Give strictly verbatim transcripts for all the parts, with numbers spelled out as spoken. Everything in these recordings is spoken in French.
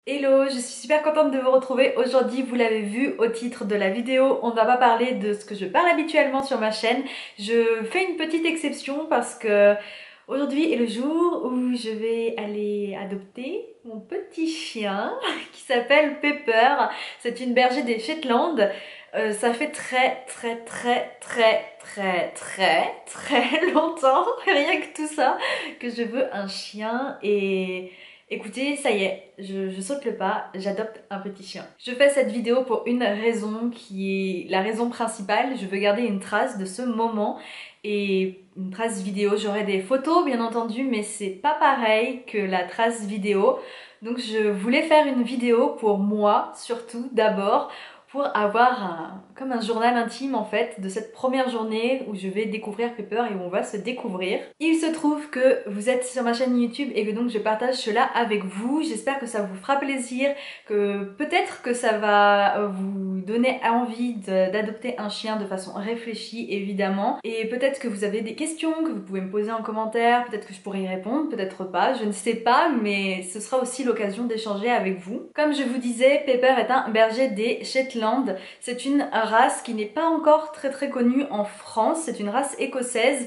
Hello, je suis super contente de vous retrouver aujourd'hui. Vous l'avez vu au titre de la vidéo, on ne va pas parler de ce que je parle habituellement sur ma chaîne. Je fais une petite exception parce que aujourd'hui est le jour où je vais aller adopter mon petit chien qui s'appelle Pepper. C'est une berger des Shetland. Euh, ça fait très très très très très très très longtemps, rien que tout ça, que je veux un chien et... Écoutez, ça y est, je, je saute le pas, j'adopte un petit chien. Je fais cette vidéo pour une raison qui est la raison principale. Je veux garder une trace de ce moment et une trace vidéo. J'aurai des photos bien entendu, mais c'est pas pareil que la trace vidéo. Donc je voulais faire une vidéo pour moi, surtout d'abord, pour avoir un, comme un journal intime en fait de cette première journée où je vais découvrir Pepper et où on va se découvrir. Il se trouve que vous êtes sur ma chaîne YouTube et que donc je partage cela avec vous. J'espère que ça vous fera plaisir, que peut-être que ça va vous donner envie d'adopter un chien de façon réfléchie évidemment. Et peut-être que vous avez des questions que vous pouvez me poser en commentaire, peut-être que je pourrai y répondre, peut-être pas, je ne sais pas, mais ce sera aussi l'occasion d'échanger avec vous. Comme je vous disais, Pepper est un berger des Shetland. C'est une race qui n'est pas encore très très connue en France, c'est une race écossaise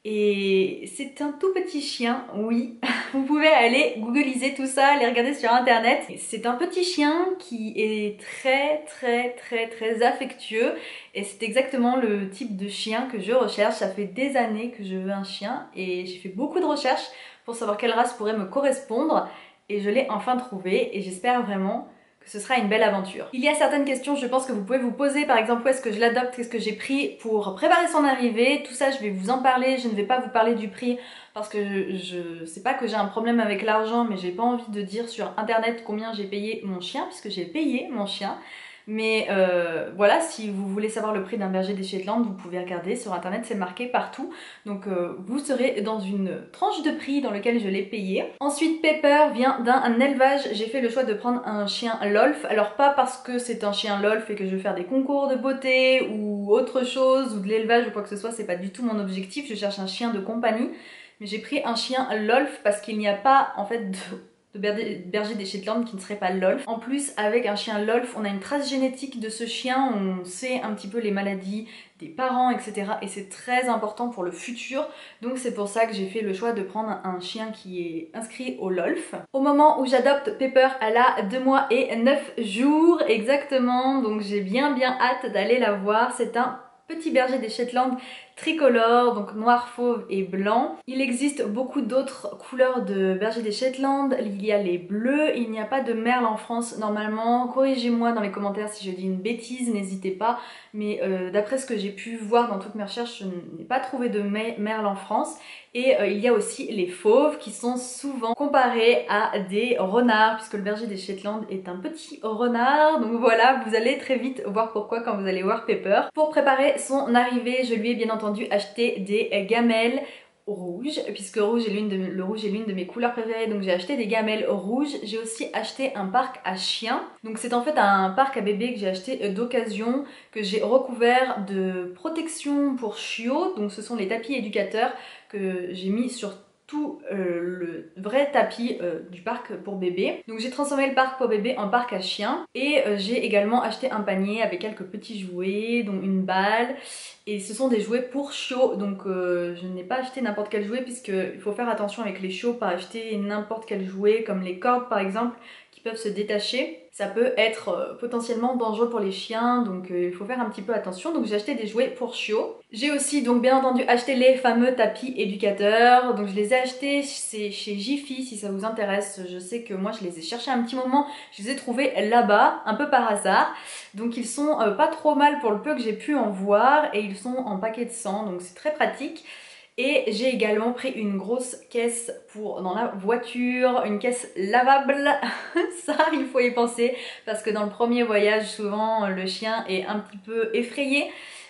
et c'est un tout petit chien, oui. Vous pouvez aller googliser tout ça, aller regarder sur internet. C'est un petit chien qui est très très très très affectueux et c'est exactement le type de chien que je recherche. Ça fait des années que je veux un chien et j'ai fait beaucoup de recherches pour savoir quelle race pourrait me correspondre et je l'ai enfin trouvé et j'espère vraiment que ce sera une belle aventure. Il y a certaines questions, je pense, que vous pouvez vous poser, par exemple où est-ce que je l'adopte, qu'est-ce que j'ai pris pour préparer son arrivée, tout ça je vais vous en parler, je ne vais pas vous parler du prix parce que je, je sais pas que j'ai un problème avec l'argent, mais j'ai pas envie de dire sur internet combien j'ai payé mon chien, puisque j'ai payé mon chien. Mais euh, voilà, si vous voulez savoir le prix d'un berger des Shetland, vous pouvez regarder sur internet, c'est marqué partout. Donc euh, vous serez dans une tranche de prix dans lequel je l'ai payé. Ensuite, Pepper vient d'un élevage. J'ai fait le choix de prendre un chien Lolf. Alors pas parce que c'est un chien Lolf et que je veux faire des concours de beauté ou autre chose, ou de l'élevage ou quoi que ce soit, c'est pas du tout mon objectif. Je cherche un chien de compagnie. Mais j'ai pris un chien Lolf parce qu'il n'y a pas en fait de... de berger des Shetland qui ne serait pas Lolf. En plus, avec un chien Lolf, on a une trace génétique de ce chien, on sait un petit peu les maladies des parents, et cetera. Et c'est très important pour le futur. Donc c'est pour ça que j'ai fait le choix de prendre un chien qui est inscrit au Lolf. Au moment où j'adopte Pepper, elle a deux mois et neuf jours exactement. Donc j'ai bien bien hâte d'aller la voir. C'est un petit berger des Shetland tricolore, donc noir, fauve et blanc. Il existe beaucoup d'autres couleurs de berger des Shetland. Il y a les bleus, il n'y a pas de merle en France normalement. Corrigez-moi dans les commentaires si je dis une bêtise, n'hésitez pas. Mais euh, d'après ce que j'ai pu voir dans toutes mes recherches, je n'ai pas trouvé de merle en France. Et euh, il y a aussi les fauves qui sont souvent comparés à des renards, puisque le berger des Shetland est un petit renard. Donc voilà, vous allez très vite voir pourquoi quand vous allez voir Pepper. Pour préparer son arrivée, je lui ai bien entendu acheté des gamelles rouge, puisque rouge est l'une de, le rouge est l'une de mes couleurs préférées, donc j'ai acheté des gamelles rouges. J'ai aussi acheté un parc à chiens, donc c'est en fait un parc à bébés que j'ai acheté d'occasion, que j'ai recouvert de protection pour chiots, donc ce sont les tapis éducateurs que j'ai mis sur tout euh, le vrai tapis euh, du parc pour bébé. Donc j'ai transformé le parc pour bébé en parc à chiens et euh, j'ai également acheté un panier avec quelques petits jouets, dont une balle, et ce sont des jouets pour chiots. Donc euh, je n'ai pas acheté n'importe quel jouet puisqu'il faut faire attention avec les chiots, pas acheter n'importe quel jouet comme les cordes par exemple qui peuvent se détacher. Ça peut être euh, potentiellement dangereux pour les chiens, donc euh, il faut faire un petit peu attention. Donc j'ai acheté des jouets pour chiots. J'ai aussi donc bien entendu acheté les fameux tapis éducateurs. Donc je les ai achetés chez Jiffy si ça vous intéresse. Je sais que moi je les ai cherchés un petit moment, je les ai trouvés là-bas, un peu par hasard. Donc ils sont euh, pas trop mal pour le peu que j'ai pu en voir et ils sont en paquet de cent, donc c'est très pratique. Et j'ai également pris une grosse caisse pour dans la voiture, une caisse lavable. Ça, il faut y penser parce que dans le premier voyage, souvent le chien est un petit peu effrayé.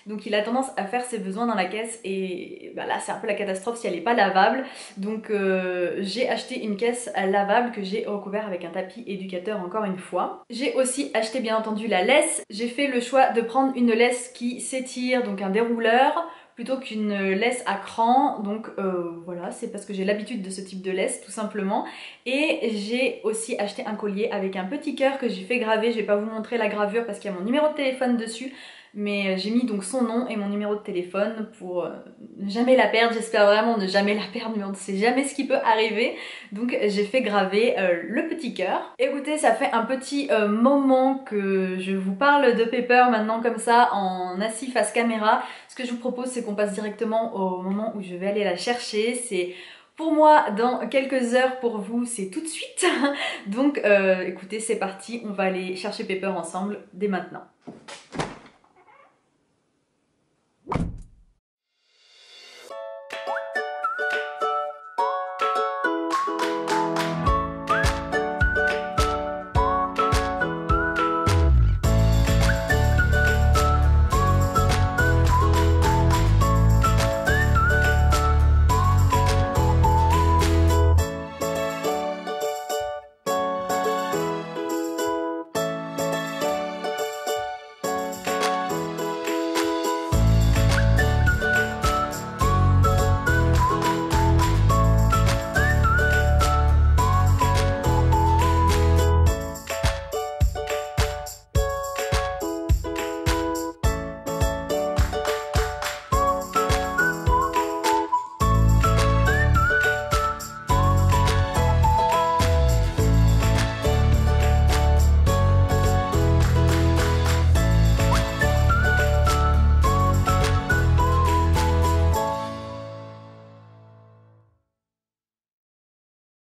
donc il a tendance à faire ses besoins dans la caisse et bah là c'est un peu la catastrophe si elle n'est pas lavable. Donc euh, j'ai acheté une caisse lavable que j'ai recouvert avec un tapis éducateur encore une fois. J'ai aussi acheté bien entendu la laisse. J'ai fait le choix de prendre une laisse qui s'étire, donc un dérouleur, plutôt qu'une laisse à cran, donc euh, voilà, c'est parce que j'ai l'habitude de ce type de laisse tout simplement. Et j'ai aussi acheté un collier avec un petit cœur que j'ai fait graver. Je vais pas vous montrer la gravure parce qu'il y a mon numéro de téléphone dessus, mais j'ai mis donc son nom et mon numéro de téléphone pour euh, ne jamais la perdre. J'espère vraiment ne jamais la perdre, mais on ne sait jamais ce qui peut arriver. Donc j'ai fait graver euh, le petit cœur. Écoutez, ça fait un petit euh, moment que je vous parle de Pepper maintenant comme ça en assis face caméra. Ce que je vous propose, c'est qu'on passe directement au moment où je vais aller la chercher. C'est pour moi dans quelques heures, pour vous c'est tout de suite. Donc euh, écoutez, c'est parti, on va aller chercher Pepper ensemble dès maintenant.